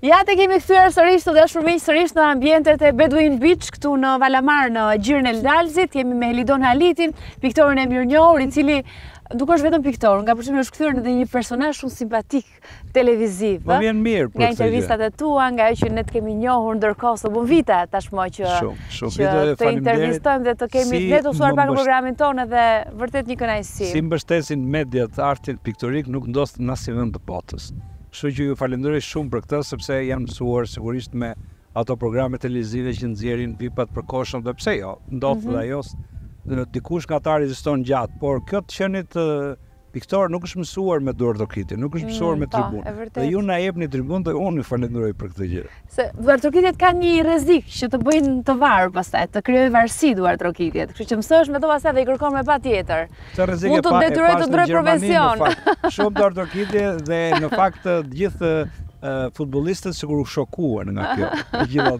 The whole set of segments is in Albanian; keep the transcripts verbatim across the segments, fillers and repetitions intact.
Ja, të kemi kthyer sërish të dashur miq, sërish në ambientet e Beduin Beach këtu në Valamar në Gjirin e Lalzit. Jemi me Helidon Halitin, piktorin e mirënjohur, i cili nuk është vetëm piktor, nga përshtypja është kthyer në një personazh shumë simpatik televiziv. Më vjen mirë për nga intervistat e tua, nga ajo që ne të kemi njohur ndërkohë, së bën vite tashmë që shumë, shumë. që të intervistojmë dhe të kemi si ne të mësuar pak në programin tonë dhe vërtet një kënaqësi. Si mbështesin mediat artin piktorik nuk ndodh në asnjë vend të botës. Kështu që ju falenderoj shumë për këtë, sepse jam mësuar sigurisht me ato programe televizive që nxjerrin vipat për koshën dhe pse jo, ndodh dhe ajo dikush nga ata reziston gjatë, por kjo të qenit uh, piktor nuk është mësuar me duartokitje, nuk është mësuar me tribunë. Dhe ju na jepni tribunë dhe unë ju falenderoj për këtë gjë. Se duartokitjet kanë një rrezik që të bëjnë të varur pastaj, të krijojë varësi duartokitjet. Kështu që mësohesh me to pastaj dhe i kërkon me patjetër. Mund të detyroj të ndroj profesion. Shumë duartokitje dhe në fakt të gjithë Uh, futbollistët sigur u shokuan nga kjo.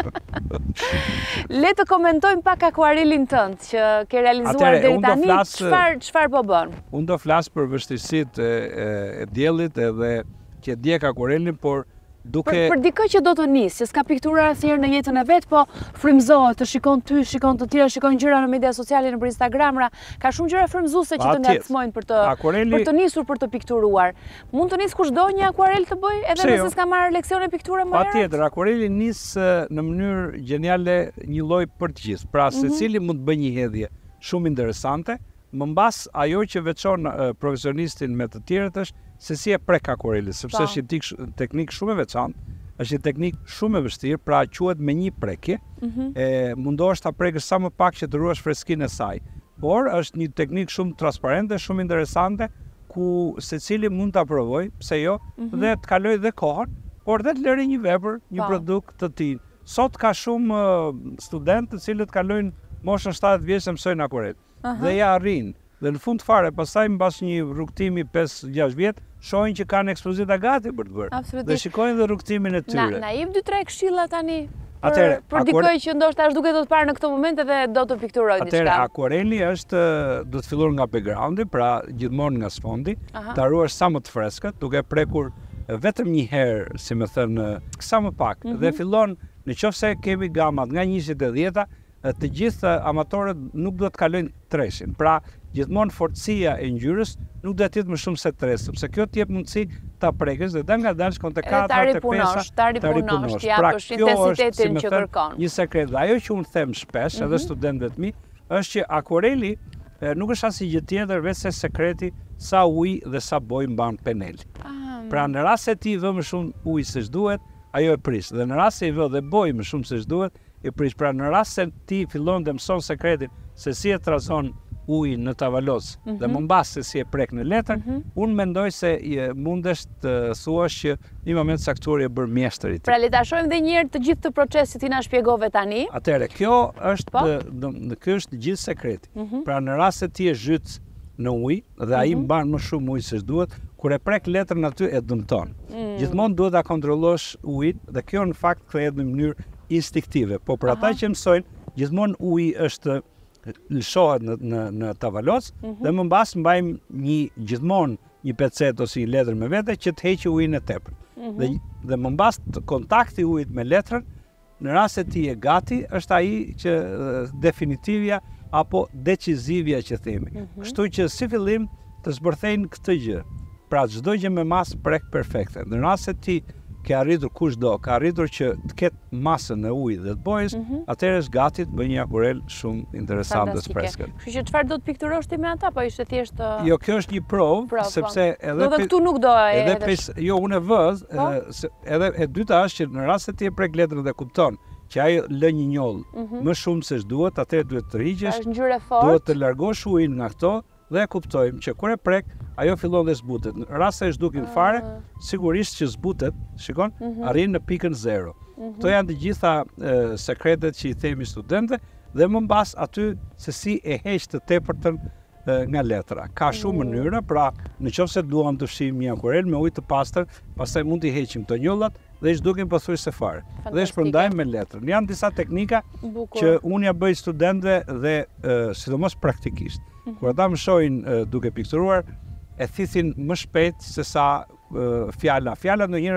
Le të komentojmë pak akvarelin tënd që ke realizuar deri tani. Çfarë çfarë po bën? Unë do flas për vështirësitë e, e, e diellit edhe që djeg akvarelin, por duke për, për dikë që do të nisë, që s'ka piktura asnjëherë në jetën e vet, po frymëzohet, të shikon ty, shikon të tjerë, shikon gjëra në media sociale, në Instagram, ka shumë gjëra frymëzuese që të ngacmojnë për të akvareli... për të nisur për të pikturuar. Mund të nis kushdo një akvarel të bëj, edhe nëse s'ka marrë leksione pikture më herët? Patjetër, akvareli nis në mënyrë geniale një lloj për të gjithë. Pra secili mund të bëjë një hedhje shumë interesante, më mbas ajo që veçon uh, profesionistin me të tjerët është se si e prek akvarelin, sepse është një teknik shumë e veçantë, është një teknik shumë e vështirë, pra quhet me një prekje, mm -hmm. e mundohesh ta prekësh sa më pak që të ruash freskinë e saj. Por është një teknik shumë transparente, shumë interesante, ku secili mund ta provojë, pse jo, mm -hmm. dhe të kalojë dhe kohën, por dhe të lërë një vepër, një pa. produkt të tij. Sot ka shumë uh, studentë të cilët kalojnë moshën shtatëdhjetë vjeç dhe mësojnë akvarel. Uh -huh. Dhe ja arrin. Dhe në fund fare, pastaj mbas një rrugtimi pesë gjashtë vjet, shohin që kanë ekspozita gati për të bërë. Absolutisht. Dhe shikojnë dhe rrugtimin e tyre. Na, na jep dy tre këshilla tani për, Atere, për dikoj që ndoshta është duke do të parë në këtë moment edhe do të pikturojë diçka. Atëherë, akvareli është do të filluar nga backgroundi, pra gjithmonë nga sfondi, ta ruash sa më të freskët, duke prekur vetëm një herë, si më thënë, sa më pak, mm -hmm. dhe fillon, nëse kemi gamat nga njëzet e dhjetë, të gjithë amatorët nuk do të kalojnë treshin. Pra, gjithmonë forcia e ngjyrës nuk do të jetë më shumë se tres, sepse kjo të jep mundësi ta prekësh dhe dal nga dalë shkon te katër, te pesë, ta ripunosh, të japësh intensitetin që kërkon. Një sekret, ajo që unë them shpesh edhe studentëve të mi, është që akvareli nuk është asnjë gjë tjetër veç se sekreti sa ujë dhe sa bojë mban peneli. Pra, në rast se ti vë më shumë ujë se ç'duhet, ajo e pris. Dhe në rast se i vë dhe bojë më shumë se ç'duhet, e prish. Pra në rast se ti fillon të mëson sekretin se si e trazon ujin në tavaloc mm -hmm. dhe më mbas se si e prek në letër, mm -hmm. unë mendoj se je, mundesh të thuash që një moment saktuar e bërë mjeshtër i ti. Pra le ta shohim edhe një herë të gjithë të procesit që na shpjegove tani. Atëherë, kjo është dë, kjo është gjithë sekreti. Mm -hmm. Pra në rast se ti e zhyt në ujë dhe ai mm -hmm. mban më shumë ujë se duhet, kur e prek letrën aty e dëmton. Mm. Gjithmonë duhet ta kontrollosh ujin dhe kjo në fakt kthehet në mënyrë instinktive, po për ata që mësojnë, gjithmonë uji është lëshohet në në, në tavaloc mm -hmm. dhe më mbas mbajmë një gjithmonë një pecet ose një letër me vete që të heqë ujin e tepër. Mm -hmm. Dhe dhe më mbas kontakti i ujit me letrën, në rast se ti je gati, është ai që definitivja apo decizivja që themi. Mm -hmm. Kështu që si fillim të zbërthejnë këtë gjë. Pra çdo gjë me masë prek perfekte. Në rast se ti ke arritur kushdo, ka arritur që të ketë masën e ujit dhe të bojës, mm -hmm. atëherë është gati të bëjë një akvarel shumë interesant dhe freskët. Kështu që çfarë do të pikturosh ti me ata, po ishte thjesht uh... Jo, kjo është një provë, Prov, sepse edhe do dhe këtu nuk do e edhe pes, jo, unë e vë, edhe e dyta është që në rast se ti e prek letrën dhe kupton që ai lë një njoll mm -hmm. më shumë se ç'duhet, atëherë duhet të rriqesh, duhet të largosh ujin nga këto dhe e kuptojmë që kur e prek, ajo fillon dhe zbutet. Në rast se zhdukin fare, sigurisht që zbutet, shikon, mm -hmm. arrin në pikën zero. Mm -hmm. Kto janë të gjitha e, sekretet që i themi studentëve dhe më mbas aty se si e heq të tepërtën nga letra. Ka shumë mm. mënyra, pra nëse duam të fshijmë një akvarel me ujë të pastër, pastaj mund t'i heqim të njollat dhe i zhdukin pothuajse fare. Dhe shpërndajmë me letrën. Janë disa teknika Bukur. që unë ja bëj studentëve dhe e, sidomos praktikisht. Mm -hmm. Kur ata më shohin e, duke pikturuar, e thithin më shpejt se sa uh, fjala. Fjala ndonjëherë është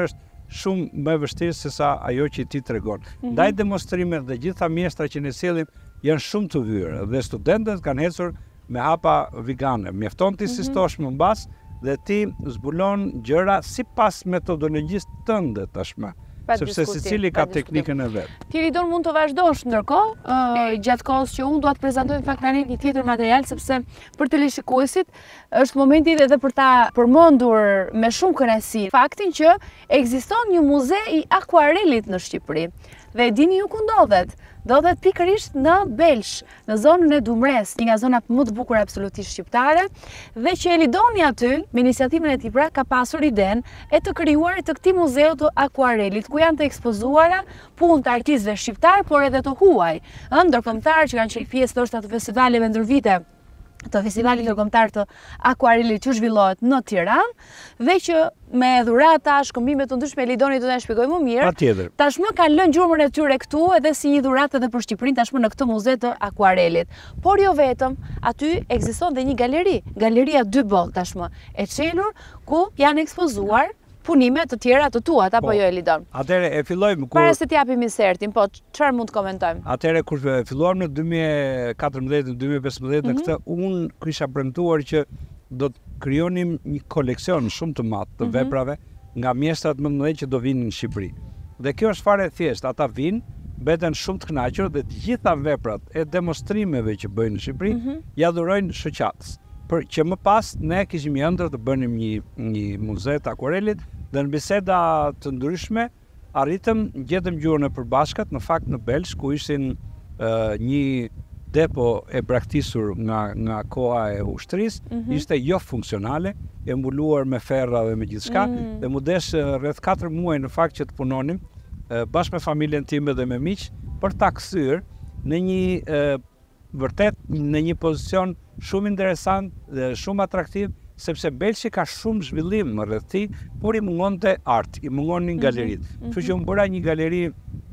shumë më e vështirë se sa ajo që ti tregon. Mm-hmm. Ndaj demonstrimet dhe gjitha mjeshtra që ne sjellim janë shumë të vyrë dhe studentët kanë ecur me hapa vegane. Mjafton ti mm-hmm. sistosh më mbas dhe ti zbulon gjëra sipas metodologjisë tënde tashmë. Sepse secili ka teknikën e vet. Ti Lidon mund të vazhdosh ndërkohë, uh, gjatë kohës që unë dua të prezantoj në fakt tani një tjetër material sepse për teleshikuesit është momenti edhe për ta përmendur me shumë kënaqësi faktin që ekziston një muze i akuarelit në Shqipëri. Dhe dini ju ku ndodhet? Ndodhet pikërisht në Belsh, në zonën e Dumres, një nga zonat më të bukura absolutisht shqiptare, dhe që Elidoni aty, me iniciativën e tij pra, ka pasur idenë e të krijuar të këtij muzeu të akuarelit, ku janë të ekspozuara punë të artistëve shqiptar, por edhe të huaj, ëh, ndërkombëtar që kanë qenë pjesë ndoshta të festivaleve ndërvite, të festivalit ndërkombëtar të akuarelit që zhvillohet në Tiranë dhe që me dhurata, shkëmbime të ndryshme Elidoni do ta shpjegoj më mirë. Patjetër. Tashmë kanë lënë gjurmën e tyre këtu edhe si një dhuratë edhe për Shqipërinë tashmë në këtë muze të akuarelit. Por jo vetëm, aty ekziston dhe një galeri, Galeria dy boll tashmë, e çelur ku janë ekspozuar punime të tjera të tuat, apo po, jo Elidon? Atëre e fillojmë kur... Para se t'japim insertin, po çfarë mund të komentojmë? Atëre kur filluam në dy mijë e katërmbëdhjetë dy mijë e pesëmbëdhjetë mm -hmm. në këtë, unë kisha premtuar që do të krijonim një koleksion shumë të madh të mm -hmm. veprave nga mjeshtrat më të mëdhenj që do vinë në Shqipëri. Dhe kjo është fare thjesht, ata vinë, mbeten shumë të kënaqur dhe të gjitha veprat e demonstrimeve që bëjnë në Shqipëri mm -hmm. ja dhurojnë shoqatës. Për që më pas ne kishim ëndër të bënim një, një muze të akuarelit dhe në biseda të ndryshme arritëm gjetëm gjuhën e përbashkët në fakt në Belsh ku ishin uh, një depo e braktisur nga, nga koha e ushtrisë, mm -hmm. ishte jo funksionale, e mbuluar me ferra dhe me gjithçka mm. dhe mu desh rreth katër muaj në fakt që të punonim uh, bashkë me familjen time dhe me miq për ta kthyer në një uh, vërtet në një pozicion shumë interesant dhe shumë atraktiv, sepse Belshi ka shumë zhvillim më rreth tij, por i mungonte art, i mungonin galeritë. Kështu mm -hmm. që unë bëra një galeri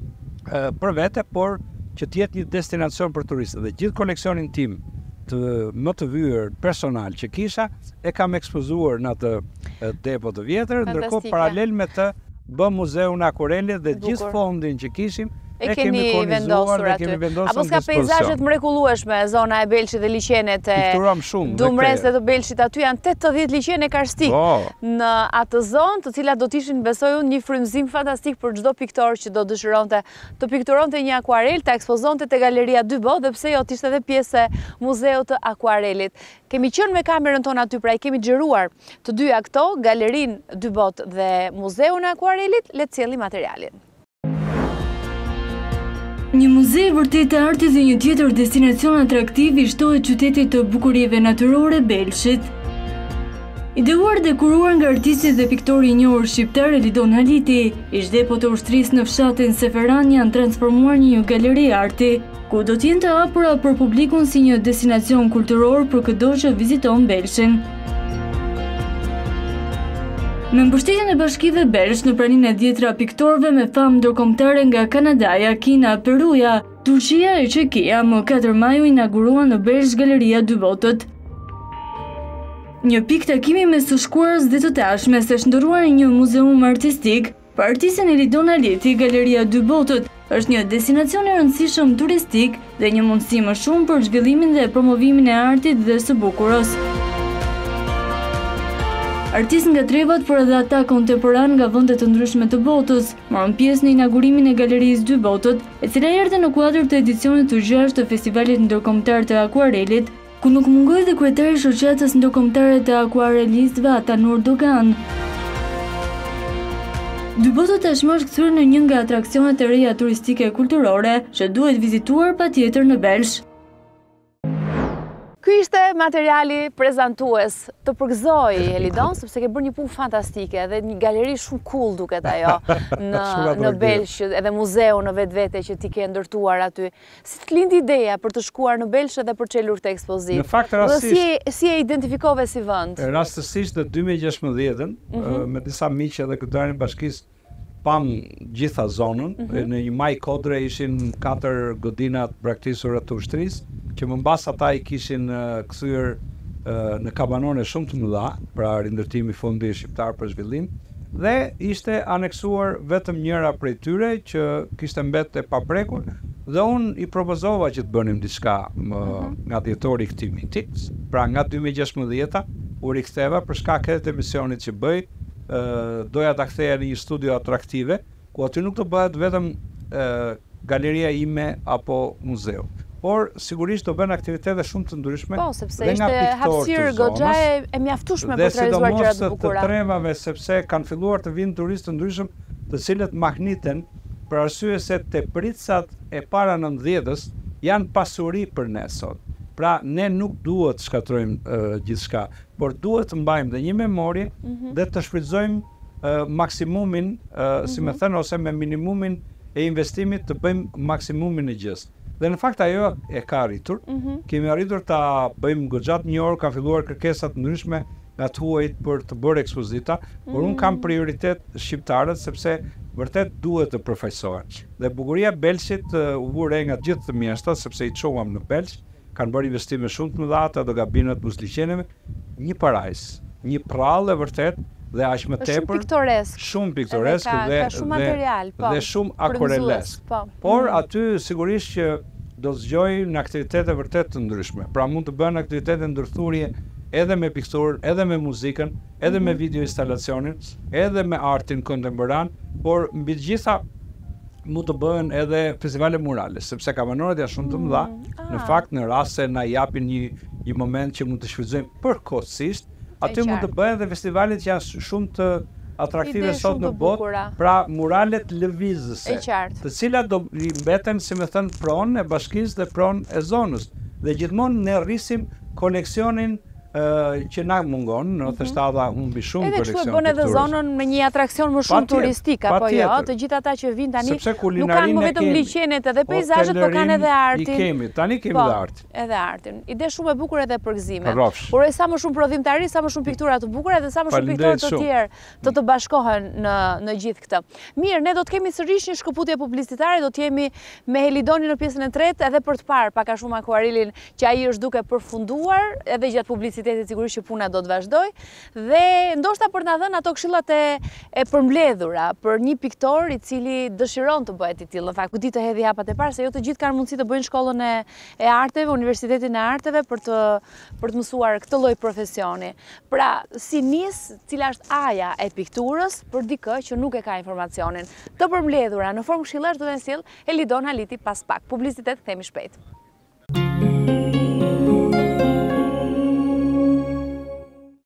uh, për vete, por që të jetë një destinacion për turistët. Dhe gjithë koleksionin tim të më të vyer personal që kisha, e kam ekspozuar në atë uh, depo të vjetër, ndërkohë paralel me të bë muzeun akuarelit dhe gjithë fondin që kishim e kemi vendosur aty. Apo s'ka peizazhet mrekullueshme, zona e Belshit dhe liqenet e Dumres dhe të Belshit, aty janë tetëdhjetë liqene karstik në atë zonë, të cilat do të ishin, besoj unë, një frymëzim fantastik për çdo piktor që do dëshironte të pikturonte një akuarel, ta ekspozonte te Galeria dy boll dhe pse jo të ishte edhe pjesë e muzeut të akuarelit. Kemi qenë me kamerën tonë aty, pra i kemi xhiruar të dyja këto, Galerinë dy boll dhe muzeun e akuarelit, le të sjellim materialin. Një muze vërtet të artit dhe një tjetër destinacion atraktiv i shtohet qytetit të bukurive natyrore Belshit. Ideuar dhe kuruar nga artistit dhe piktori i njohur shqiptar Elidon Haliti, ish depo të ushtrisë në fshatin Seferan janë transformuar një galeri arti, ku do t'jenë të hapura për publikun si një destinacion kulturor për çdo që viziton Belshin. Me mbështetjen e Bashkive Belsh në praninë e dhjetra piktorëve me famë ndërkombëtare nga Kanadaja, Kina, Peruja, Turqia e Çekia, më katër maj u inaugurua në Belsh Galeria dy botët. Një pikë takimi mes të shkuarës dhe të tashmes është ndërruar një muzeum artistik. Për artistin Elidon Haliti, Galeria dy botët është një destinacion i rëndësishëm turistik dhe një mundësi më shumë për zhvillimin dhe promovimin e artit dhe së bukurës. Artistë nga trevat, por edhe ata kontemporan nga vende të ndryshme të botës, morën pjesë në inaugurimin e Galerisë dy botët, e cila erdhi në kuadër të edicionit të gjashtë të Festivalit Ndërkombëtar të Akuarelit, ku nuk mungoi dhe kryetari i Shoqatës Ndërkombëtare të Akuarelistëve Atanur Dogan. Dy botët tashmë është kthyer në një nga atraksionet e reja turistike e kulturore që duhet vizituar patjetër në Belsh. Ky ishte materiali prezantues. Të përgëzoj Elidon sepse ke bërë një punë fantastike dhe një galeri shumë cool duket ajo në në Belsh, edhe muzeu në vetvete që ti ke ndërtuar aty. Si të lindi ideja për të shkuar në Belsh dhe për çelur këtë ekspozim? Në fakt rastësisht. Si si e identifikove si vend? Rastësisht në dy mijë e gjashtëmbëdhjetë mm -hmm. me disa miq edhe kryetarin e bashkisë pam gjitha zonën, mm -hmm. në një maj kodre ishin katër godinat braktisura të ushtrisë, që më mbas ata i kishin uh, kthyer uh, në kabanone shumë të mëdha, pra rindërtimi fondi shqiptar për zhvillim, Dhe ishte aneksuar vetëm njëra prej tyre që kishte mbetë e paprekur, dhe unë i propozova që të bënim diçka më, nga dhjetori këtij miti. Pra nga dy mijë e gjashtëmbëdhjetë u riktheva për shkak të emisionit që bëj, ë doja ta ktheja në një studio atraktive, ku aty nuk do bëhet vetëm ë galeria ime apo muzeu, por sigurisht do bën aktivitete shumë të ndryshme. Po, sepse ishte hapësirë goxha e mjaftueshme për të realizuar gjëra të bukura. Dhe sidomos të tremave, sepse kanë filluar të vinë turistë të ndryshëm, të cilët mahniten për arsye se tepricat e para nëntëdhjetës janë pasuri për ne sot. Pra ne nuk duhet të shkatrojmë uh, gjithçka, por duhet të mbajmë dhe një memorie mm -hmm. dhe të shfrytëzojmë uh, maksimumin, uh, mm -hmm. si më thënë, ose me minimumin e investimit të bëjmë maksimumin e gjës. Dhe në fakt ajo e ka arritur. Mm -hmm. Kemi arritur ta bëjmë goxhat një orë, ka filluar kërkesa të ndryshme nga të huajt për të bërë ekspozita, por mm -hmm. unë kam prioritet shqiptarët sepse vërtet duhet të përfaqësohen. Dhe bukuria e Belqit uh, u vure nga gjithë të mjeshtat, sepse i çoam në Belq, kanë bërë investime shumë të mëdha ato gabinat buzliqeneve, një parajs, një prallë e vërtet dhe aq më tepër shumë piktoresk, shumë piktoresk dhe ka shumë material, po, dhe shumë akureles. Po. Por mm. aty sigurisht që do zgjoj në aktivitete vërtet të ndryshme. Pra mund të bën aktivitete ndërthurje edhe me pikturë, edhe me muzikën, edhe mm -hmm. me video instalacionin, edhe me artin kontemporan, por mbi të gjitha mund të bëhen edhe festivale murale, sepse kamerorët janë shumë të mëdha. Mm. Ah. Në fakt, në rast se na japin një, një moment që mund të shfrytëzojmë përkohësisht, aty mund të bëhen edhe festivalet që janë shumë të atraktive sot në botë, pra muralet lëvizëse, të cilat do i mbeten, si më thënë, pronë e bashkisë dhe pronë e zonës. Dhe gjithmonë ne rrisim koneksionin Uh, që na mungon, në të shtadha humbi shumë koleksion pikturës. Edhe kështu e bën edhe zonën me një atraksion më shumë turistik, apo jo, të gjithë ata që vinë tani nuk kanë më vetëm liçenet edhe peizazhet, por kanë edhe artin. I kemi, tani kemi edhe artin. Edhe artin. Ide shumë e bukur edhe për gëzime. Por e sa më shumë prodhimtari, sa më shumë piktura të bukura dhe sa më shumë pikturë të tjerë të të bashkohen në në gjithë këtë. Mirë, ne do të kemi sërish një shkëputje publicitare, do të jemi me Helidoni në pjesën e tretë edhe për të parë pak a shumë akuarilin që ai është duke përfunduar edhe gjatë publicitetit. Sigurisht që puna do të vazhdoj dhe ndoshta për të na dhënë ato këshillat e, e përmbledhura për një piktor i cili dëshiron të bëhet i tillë. Në fakt, ku di të hedhë hapat e parë se jo të gjithë kanë mundësi të bëjnë shkollën e, e arteve, Universitetin e Arteve për të për të mësuar këtë lloj profesioni. Pra, si nis, cila është aja e pikturës për dikë që nuk e ka informacionin. Të përmbledhura në formë këshillash do të sjell Helidon Haliti pas pak. Publicitet, kthehemi shpejt.